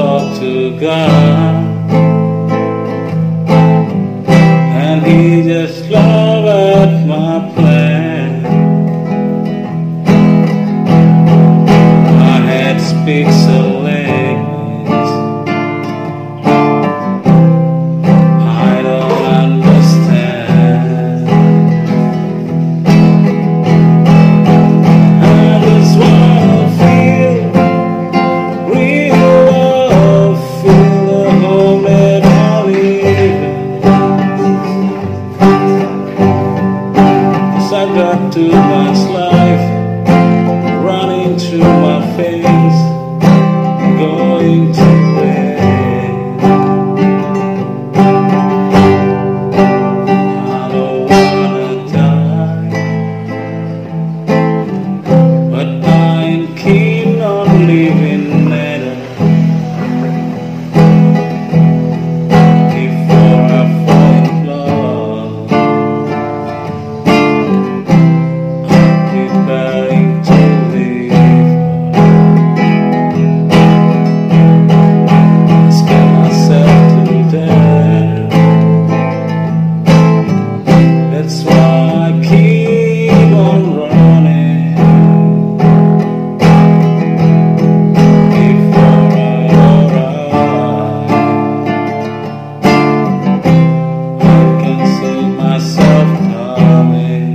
talk to God, and He just laughed at my plan. My head speaks a language I don't understand. I just wanna feel real love, feel the home that I live in. 'Cause I got too much life running through my veins, going to waste. I don't wanna die, but I'm keen on living better before I fall in love. I'm preparing to leave. Scare myself to death. That's why I keep on running before I arrive. I can see myself coming.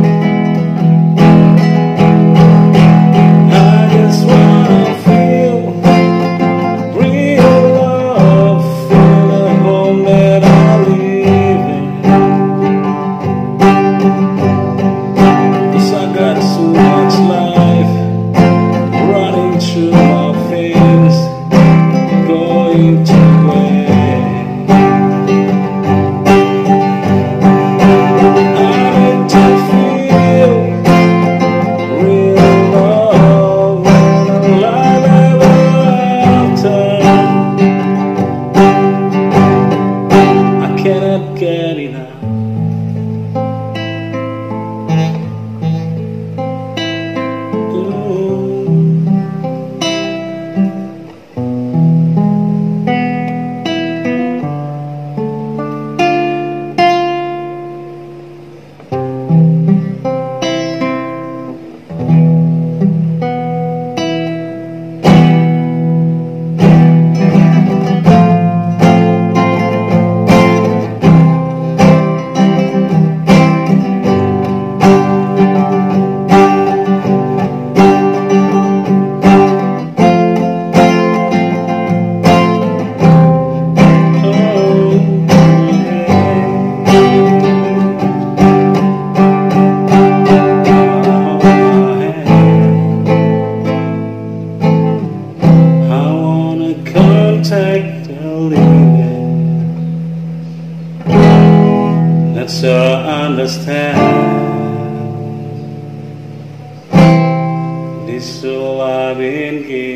I just wanna feel real love, feel the home that I live in. 'Cause I got so much life running through my veins, going to waste. I need to feel real love when alive ever after. I cannot get enough. Ooh. I wanna contact the living. That's all I understand. This all I've been given.